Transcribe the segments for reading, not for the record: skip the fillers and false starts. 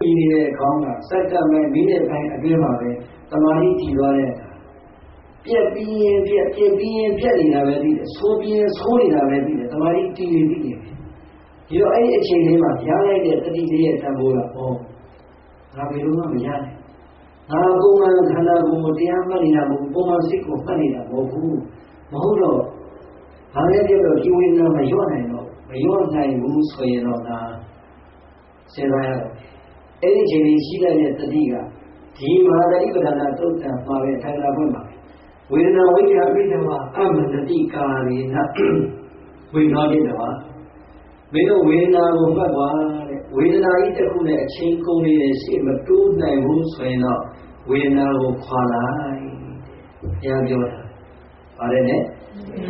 的讲啊，实在没明年拍啊，别嘛呗，他妈的提多嘞，别你那边的，错你那边的，他妈的提的，就哎一千年嘛，原来的这地也全部了哦，那为什么没下来？那公安看到公这样办理了，公安谁给办理了？我不了，行业这个因为那没用来了，没用来无所以了那。现在，而且你现在的这个，起码的一个人都在马尾台那边嘛，为了为什么俺们的地咖喱那为哪里的话，为了我们话，为了那一点苦呢，成功的是么都在无所以了，为了我夸来，这样就，好的呢。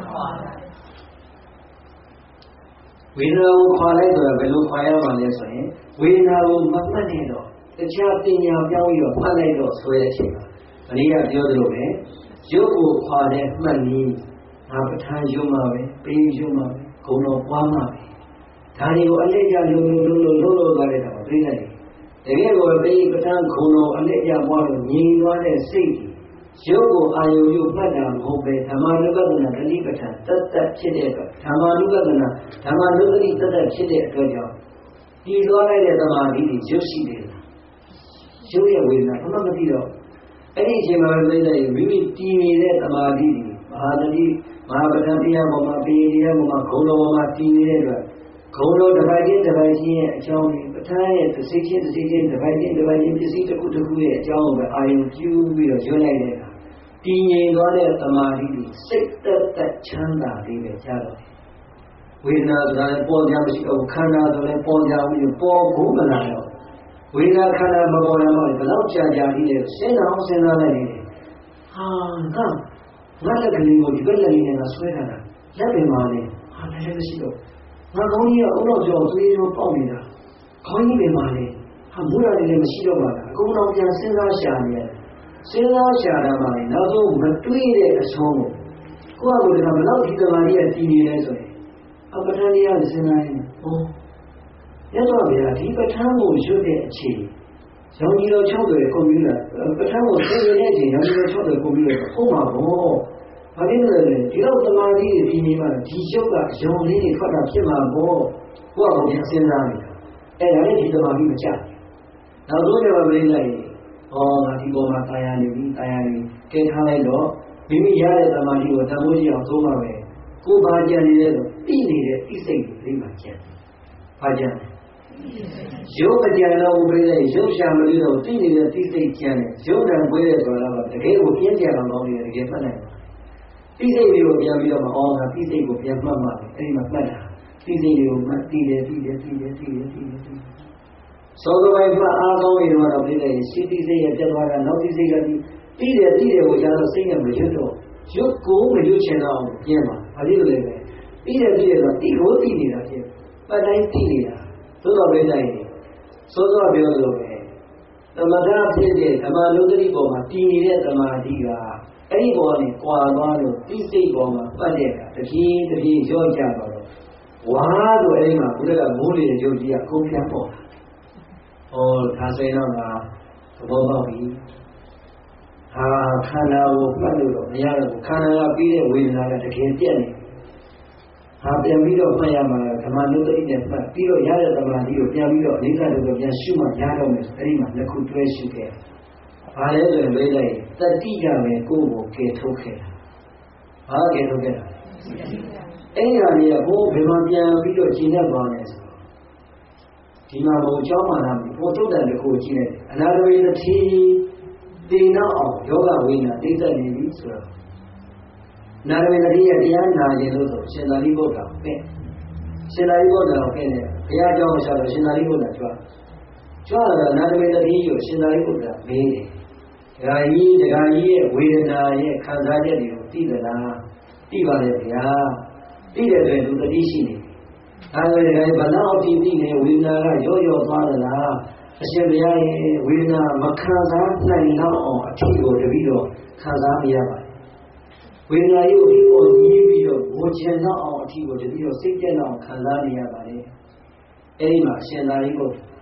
为了我夸来的，为了夸呀嘛的说，为了我慢慢的咯，这家店家表演慢来的所以去了，你也晓得了呗？如果夸的慢你，那不谈就嘛呗，不就嘛呗，够了光嘛呗。他那个安利家路过来的嘛，对的。这个被不谈够了，安利家光了，人多的谁的？如果还有发展后辈，他们如果在那里不谈，吃这个，他们如果在那，他们如果吃这个叫，你说来的他妈的就是的，就是为了他们不知道，而且嘛为了明明地面的他妈的，马不谈别我们别的我们口头我们地面的，口头这块钱，叫你不谈也这些钱，这块钱，这些这个也叫我们还有就为了就来的。第二个呢，他妈的，识得强大的个家了。为了咱保家不是我看到的嘞，保家我就保护不来了。为了看到不保家嘛，不老家的嘞，现在来的。啊，那这个里我一个人呢，虽然那边嘛呢，那个是的，那讲你我老叫所以说报名的，讲你边嘛呢，不然你们是的嘛，我老讲现在下呢。现在下来嘛，那时候我们对的项目，过过的他们老提的嘛，也提你来说，不谈你要是现在哦，也说别了，提不谈我学的起，像你都抢对公民了，不谈我学的年轻，像你都抢对公民了，好嘛不？他那个提到他妈的提你嘛，提小个，像你的发展偏嘛不？过过像现在的，那你提的嘛比不假，那多少嘛没来。哦，那地方嘛，大家里，给他来说，明明家里他妈的，我咱们就要做嘛呗。古巴家里那种地里的地水没法讲，法讲。有不讲了，我回来有想不里头地里的地水讲的，有人回来说了嘛，这个我偏讲了老的，这个不能。地水里我偏没有嘛，那地水我偏慢慢的，这嘛慢啊，地水里我慢，地的。所以说，阿公为什么老对的？西地这些这玩意儿，老地这个地的，我讲到谁也没有多，就狗没有钱了，变嘛，他这个嘞，地的地国地里的些，不但地里的，都到没在的，所以说不要说呗。那么他现在他妈楼这里过嘛，地里的他妈地个，这里过呢，刮了地这过嘛，不这个，这批小家伙了，哇，都哎嘛，不这个屋里的就这样够偏颇。哦，他虽然嘛，不报比，看到我看到了，人家看到了别的为啥呢？这看见的，边比较朋友嘛，他妈弄到一点饭，比较伢的他妈比边比较，你看这个边修嘛，伢的没，哎嘛，那苦多修开，那个没来，在地上面给我给偷开了，给偷开了，哎呀，你我平常边比较经验高呢。起码我教嘛他们，我都在这过进来的。那为了提电脑有个为了对在里面是，那为了这样拿进都走，现在你不搞变，现在你不搞变的，不要叫我晓得现在你不搞抓了那为了你有现在你不搞没的，这个为了那也看他这里有地的啦，地方的呀，地的对都是地心的。本来地呢，为那个有抓的啦，现在也为那没看啥那里头提过这边头看啥没有吧？为那有地方你比较我见到提过这边头谁见到看啥没有吧的？哎嘛，现在一个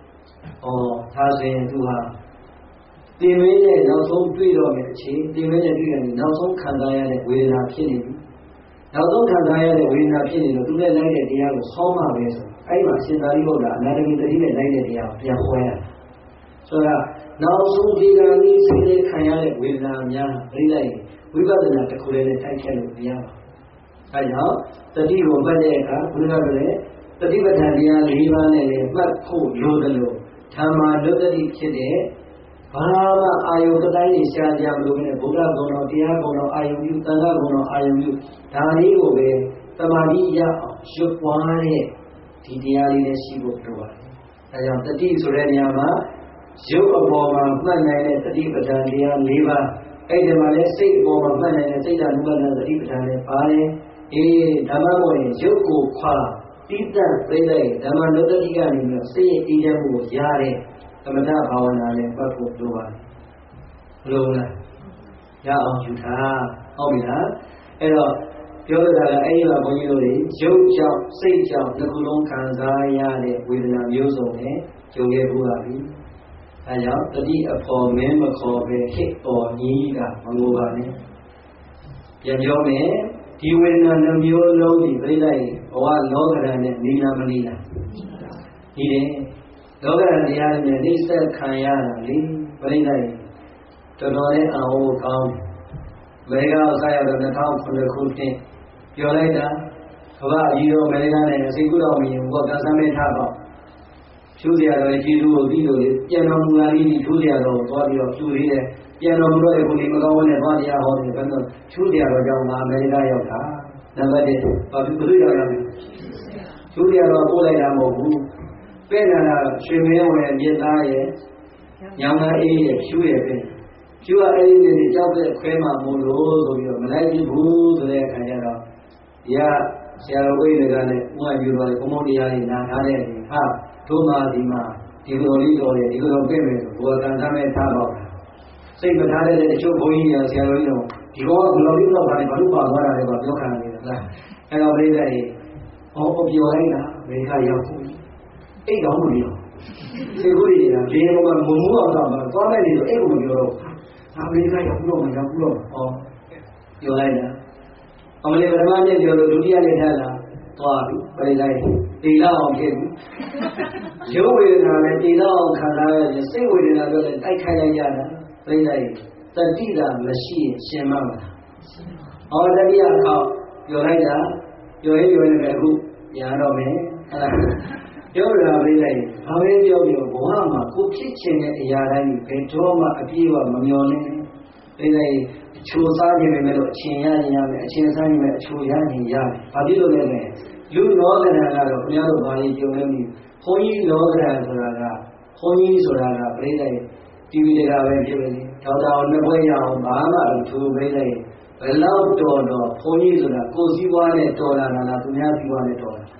他说都哈，对面的老总对了没去，对面的对了，老总看到呀的为啥骗你？老总看到呀的为啥骗你了？都在来的地方好嘛为什么？哎嘛，现在以后的，那这个这里来的地方比较坏啊，是吧？老总这个你现在看下来为啥呀？回来为把人家这口来的太欠了不一样。哎呀，这里我们这个不是那个嘞，这里不谈的呀，里边的嘞，不苦有的喽，他妈有的里去的，爸妈阿有个单位下家路呢，不干工了，第二工了，阿有有，三个工了，阿有有，他里我呗，他妈的呀，学完嘞，弟弟阿里的西部是吧？哎呀，这里出来的嘛，有个爸妈本来呢，这里不谈的呀，里边，哎这嘛嘞，谁爸妈本来呢，谁家路边呢，这里不谈的，爸嘞。他们我有过夸，第三回来，他们那个地方里面，谁也一点不压的，他们那把我拿来把土做完，漏了，然后就他，后面哎了，表达了哎呀，朋友的，有叫谁叫那个龙看啥样的，为了那有种的，就给不阿比，哎呀，这里泡面不靠背，黑哦你个，我把呢，也叫咩？ဒီဝေဒနာနှမျိုးလုံးဒီပြိဋိဘဝလောကရန်နဲ့နိနာမနိနာဒီတယ်လောကရန်တရားတွေနဲ့နှိစ္စခံရတာလေပြိဋိတော်တော်လေးအာဟုကောင်းတယ်အမေရိကန်အစရတော့2009ခုနှစ်ပြောလိုက်တာကမ္ဘာအကြီးဆုံးအမေရိကန်နိုင်ငံစိတ်ကူးတော်မြင်ဘောကသမေထပေါ့ဖြူစရာတော်ကျေးဇူးကိုပြီးလို့ပြန်တော်မူလာပြီးဖြူစရာတော်သွားပြီးတော့ဖြူသေးတယ်ပြန်တော်မူတော့ဒီမကောင်းနဲ့ဘာတရားဟောတယ်ဘယ်တော့ဖြူစရာတော်ကြောင့်ငါအမေရိကန်ရောက်တာနံပါတ်1ဘာဖြစ်လို့ရောက်ရလဲဖြူစရာတော်ပို့လိုက်တာမဟုတ်ဘူးပဲ့နာတာရွှေမင်းဝယ်မြေသားရဲ့ညောင်သားအေးရဲ့ဖြူရဲ့ပဲဖြူကအဲ့ဒီနေကြောက်တဲ့ခွဲမှာမို့လို့ဆိုပြီးတော့မလိုက်ဘူးဆိုတဲ့အခါကျတော့ဒီကဆရာတော်ဝိဒကလည်းဥပယူတော်ဘုံဘုံတရားတွေနားထားတဲ့ဟာတို့မှဒီမှာဒီလိုလေးတော်တယ်ဒီလိုတော့ပြည့်မယ်ဆိုဘောကံသားမဲ့ထားပါစိတ်မထားတဲ့တချို့ဘုန်းကြီးတွေဆရာတော်ကြီးတို့ဒီကောဘလော်လေးတော့ပါတယ်ဘာလို့ပါသွားတာလဲကပြောခံနေတယ်လားအဲ့တော့ပြိဿတွေဟောပြောလိုက်တာမေခရောက်ခုအိတ်တော်မလို့စေကိုကြီးကဒီလိုမှမမှုအောင်တော့သွားလိုက်နေတော့အိတ်ကိုမပြောတော့အမေရိကရောက်တော့မရောက်တော့ဟောပြောလိုက်တာအမေရိကပထမနေ့ပြောလို့ဒုတိယနေ့ထားလာသွားပြီပြိဿတွေတေလောက်အောင်ဖြစ်ပြီရုပ်ဝေဒနာနဲ့တေလောက်အောင်ခံစားရရင်စိတ်ဝေဒနာပြောလိုက်တိုက်ခိုက်လိုက်ရတာပြိဿတွေတတိတာမရှိရင်ရှင်မမလားဟောတတိယအခေါက်ပြောလိုက်တာပြောရင်လည်းအခုညာတော့မယ်ဟဲ့လားပြောတာပြိဿတွေဘာပဲပြောဘဝမှာကိုဖြစ်ချင်တဲ့အရာတိုင်းဘယ်တော့မှအပြည့်အဝမမျော်လင့်ပြိဿတွေအချိုစားခြင်းပဲလို့အချင်းရရင်ရမယ်အချင်းစားရင်ပဲအချိုရရင်ရတယ်ဘာဖြစ်လို့လဲလူလောကဓာတ်ကတော့ဘုရားတို့ဘာလို့ပြောလဲမသိဘုန်းကြီးလောကဓာတ်ဆိုတာကဘုန်းကြီးဆိုတာကပြိဿတွေတီဗီတွေကပဲဖြစ်နေတယ်ဒေါက်တာအောင်နှစ်ပွဲရအောင်ဘာမှမထူပြိဿတွေဘယ်လောက်တော်တော်ဘုန်းကြီးဆိုတာကိုယ်စည်းပွားနဲ့တော်လာတာသူများစည်းပွားနဲ့တော်လာ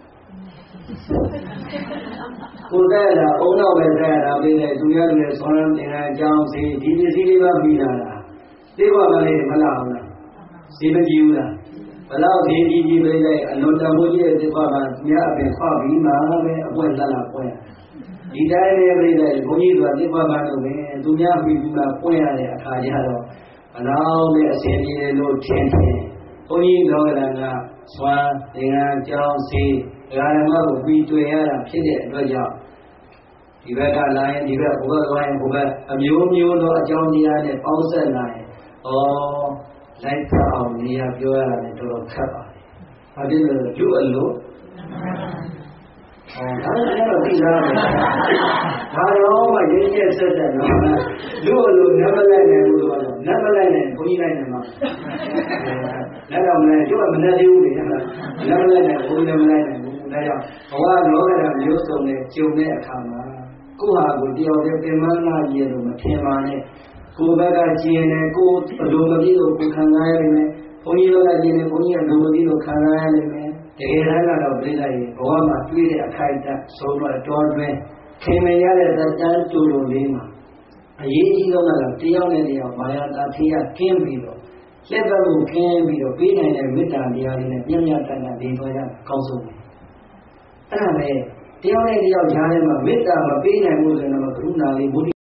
ကိုယ်တဲ့လားအုံတော့ပဲတဲ့တာပြိဿတွေသူများတွေဆောင်းရမ်းတင်တဲ့အကြောင်းစီဒီပစ္စည်းလေးပါပြီးလာတာဒီဘဝကလေးမလာဘူးလားစီမကြည့်ဘူးလားဘလောက်ဒီကြီးပြိဿတွေအလွန်တန်ဖိုးကြီးတဲ့ဒီဘဝကမြတ်အပင်ခွာပြီးမှပဲအပွင့်လက်လာပွင့်ဒီတိုင်းလေးပြိဿတွေဘုန်းကြီးဆိုတာဒီဘဝကတော့ပဲသူများပြီးပြီးမှပွင့်ရတဲ့အခါကျတော့ဘလောက်နဲ့အစဉ်ပြေလို့ထင်တယ်ဘုန်းကြီးလောကဓာတ်ကစွမ်းသင်္ကန်းကြောင်းစီဓမ္မကိုပြီးတွေ့ရတာဖြစ်တဲ့အတွက်ကြောင့်ဒီဘက်ကလာရင်ဒီဘက်ဟိုဘက်သွားရင်ဟိုဘက်အမျိုးမျိုးသောအကြောင်းတရားနဲ့ပေါင်းဆက်လာရင်လိုက်ဖက်အောင်နေရာပြောရတာလည်းတော်တော်ခက်ပါတယ်။ဘာဖြစ်လို့လဲလူအလို့ဒါလည်းသိသားတယ်။ဒါတော့မှရင်းကျက်ဆက်တဲ့နော်လူအလို့နမလိုက်နိုင်ဘူးတော့နမလိုက်နိုင်ဘုန်းကြီးလိုက်နိုင်မှာ။လက်တော့မလဲကျိုးကမနဲ့သေးဘူးလေနမလိုက်နိုင်ဘုန်းကြီးလည်းမလိုက်နိုင်ဘူး။ဒါကြောင့်ဘဝလောကဓာတ်မျိုးစုံနဲ့ကျုံတဲ့အခါမှာကိုယ့်ဟာကိုယ်တယောက်တည်းပြင်မလာရည်လို့မထင်ပါနဲ့ကိုယ်ဘက်ကကျင်တယ်ကိုယ်အလိုမပြည့်လို့ကိုယ်ခံစားရမယ်ဘုန်းကြီးတို့ကကျင်တယ်ဘုန်းကြီးအလိုမပြည့်လို့ခံစားရမယ်တကယ်တမ်းကတော့ပြိဿရေဘဝမှာတွေ့တဲ့အခိုက်အတန့်ဆုံးတော့တော်တွင်ခင်မရတဲ့တန်ကြိုးလိုလေးမှာအရေးကြီးဆုံးကတော့တယောက်နဲ့တယောက်မာယာတာထိရကင်းပြီးတော့လက်ပတ်မှုခင်းပြီးတော့ပေးနိုင်တဲ့မေတ္တာတရားလေးနဲ့ပြည့်မြတ်တန်တာနေသွားရအကောင်းဆုံးပဲအဲ့ဒါပဲတယောက်နဲ့တယောက်ကြားထဲမှာမေတ္တာမပေးနိုင်ဘူးဆိုရင်တော့ကရုဏာလေးမုဒိ